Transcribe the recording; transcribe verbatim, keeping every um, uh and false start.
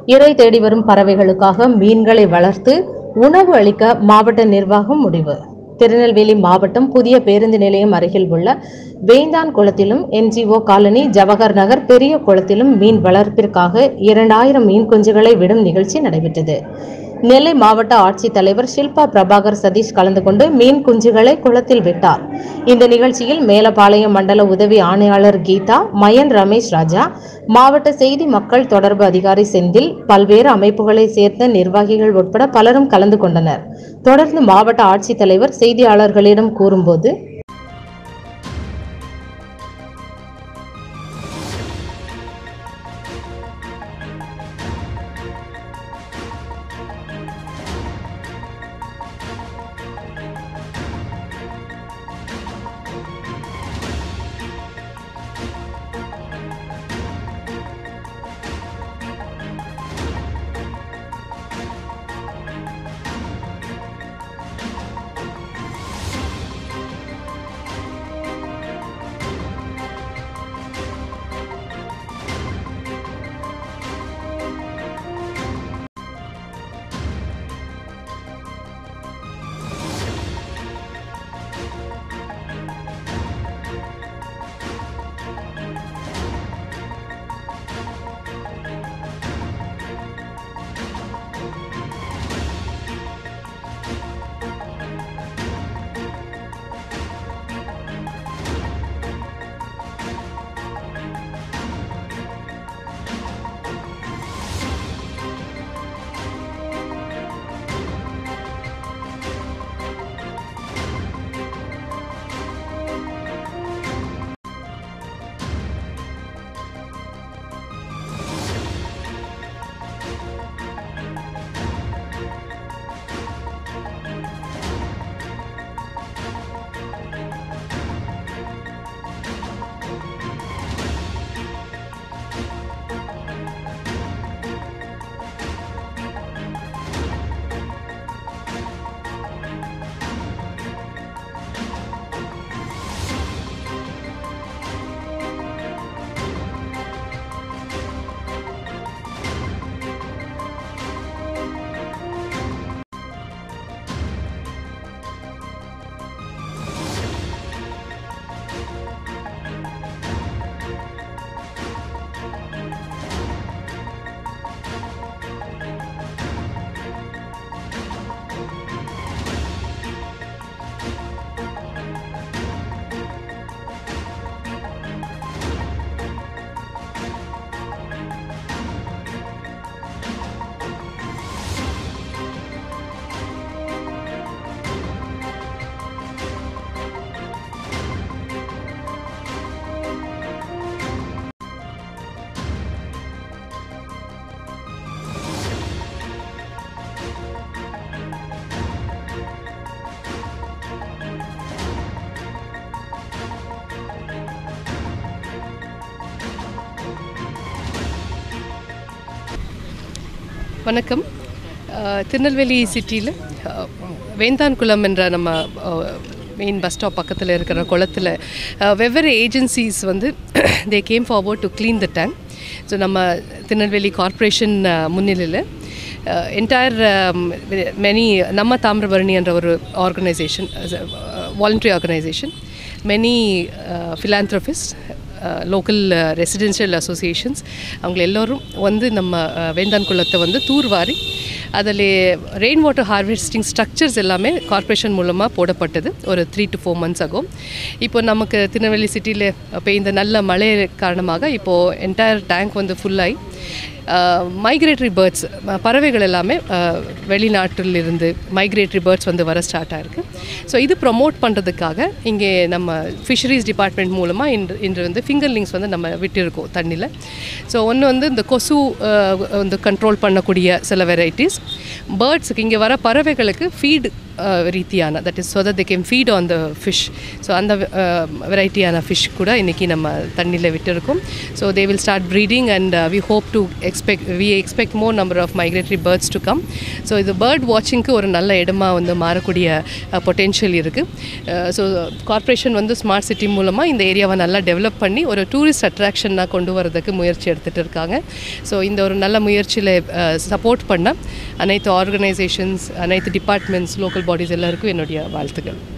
இரை தேடி வரும் பறவைகளுக்காக மீன்களை வளர்த்து உணவு அளிக்க மாவட்ட நிர்வாகம் முடிவு. திருநெல்வேலி மாவட்டம் புதிய பேருந்து நிலையம் அருகில் உள்ள வேந்தான் குளத்திலும் என்ஜிஓ காலனி ஜவஹர் நகர் பெரிய குளத்திலும் மீன் வளர்ப்பிற்காக இரண்டாயிரம் மீன் குஞ்சுகளை விடும் நிகழ்ச்சி நடைபெற்றது. நெல்லை மாவட்ட ஆட்சித்தலைவர் ஷில்பா பிரபாகர் சதீஷ் கலந்து கொண்டு மீன் குஞ்சுகளை குளத்தில் விட்டார். இந்த நிகழ்ச்சியில் மேலப்பாளையம் மண்டல உதவி ஆணையாளர் கீதா, மயன் ரமேஷ் ராஜா, மாவட்ட செய்தி மக்கள் தொடர்பு அதிகாரி செந்தில், பல்வேறு அமைப்புகளை சேர்ந்த நிர்வாகிகள் உட்பட பலரும் கலந்து கொண்டனர். தொடர்ந்து மாவட்ட ஆட்சித்தலைவர் செய்தியாளர்களிடம் கூறும்போது, வணக்கம். திருநெல்வேலி சிட்டியில் வேந்தான் குளம் என்ற நம்ம மெயின் பஸ் ஸ்டாப் பக்கத்தில் இருக்கிற குளத்தில் வெவ்வேறு ஏஜென்சிஸ் வந்து they came forward to clean the tank. So நம்ம திருநெல்வேலி கார்ப்பரேஷன் முன்னிலையில் என்டையர் மெனி நம்ம தாமிரபரணி என்ற ஒரு organisation, voluntary organisation, many philanthropist, local residential associations, அவங்க எல்லோரும் வந்து நம்ம வேந்தான் குளத்தை வந்து தூர்வாரி அதில் ரெயின் வாட்டர் ஹார்வெஸ்டிங் ஸ்ட்ரக்சர்ஸ் எல்லாமே கார்ப்பரேஷன் மூலமாக போடப்பட்டது ஒரு த்ரீ டு ஃபோர் மந்த்ஸ் ஆகும். இப்போ நமக்கு திருநெல்வேலி சிட்டியில் பெய்த நல்ல மழை காரணமாக இப்போது என்டையர் டேங்க் வந்து ஃபுல்லாகி மைக்ரேட்டரி பேர்ட்ஸ், பறவைகள் எல்லாமே வெளிநாட்டிலிருந்து மைக்ரேட்டரி பேர்ட்ஸ் வந்து வர ஸ்டார்ட் ஆகிருக்கு. ஸோ இது ப்ரொமோட் பண்ணுறதுக்காக இங்கே நம்ம ஃபிஷரிஸ் டிபார்ட்மெண்ட் மூலமாக இன்று இன்று வந்து ஃபிங்கர்லிங்ஸ் வந்து நம்ம விட்டிருக்கோம் தண்ணியில். ஸோ ஒன்று வந்து இந்த கொசு வந்து கண்ட்ரோல் பண்ணக்கூடிய சில வெரைட்டிஸ், பேர்ட்ஸுக்கு இங்கே வர பறவைகளுக்கு ஃபீடு ரீதியான that is so that they can feed on the fish. So அந்த வெரைட்டியான ஃபிஷ் கூட இன்றைக்கி நம்ம தண்ணியில் விட்டுருக்கோம். So they will start breeding and we hope to expect we expect more number of migratory birds to come. So இது bird வாட்சிங்க்கு ஒரு நல்ல இடமா வந்து மாறக்கூடிய பொட்டென்ஷியல் இருக்குது. ஸோ கார்ப்பரேஷன் வந்து ஸ்மார்ட் சிட்டி மூலமாக இந்த ஏரியாவை நல்லா டெவலப் பண்ணி ஒரு டூரிஸ்ட் அட்ராக்ஷனாக கொண்டு வரதுக்கு முயற்சி எடுத்துகிட்டு இருக்காங்க. ஸோ இந்த ஒரு நல்ல முயற்சியில் சப்போர்ட் பண்ண அனைத்து ஆர்கனைசேஷன்ஸ், அனைத்து டிபார்ட்மெண்ட்ஸ், லோக்கல் பாடிஸ் எல்லாருக்கும் என்னுடைய வாழ்த்துக்கள்.